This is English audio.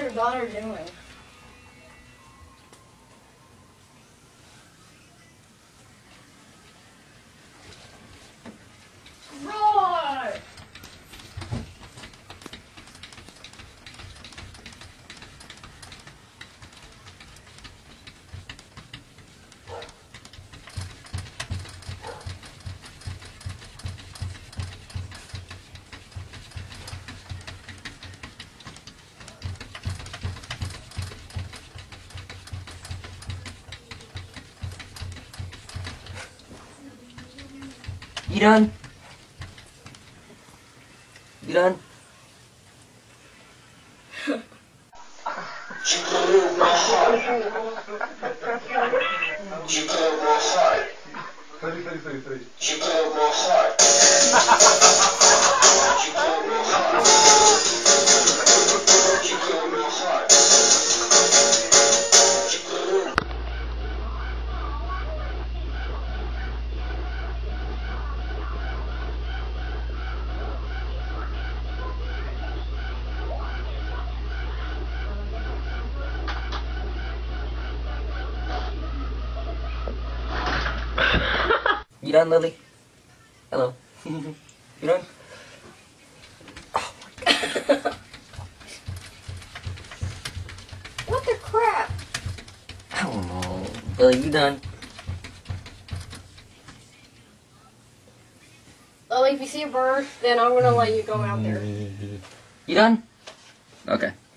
your daughter doing? Roar! You done? You done? You play real hard. You play real hard. You play real hard. You play real hard. You play real hard. You play real hard. You done, Lily? Hello. You done? Oh my god. What the crap? I don't know. Lily, you done? Lily, if you see a bird, then I'm gonna let you go out there. You done? Okay.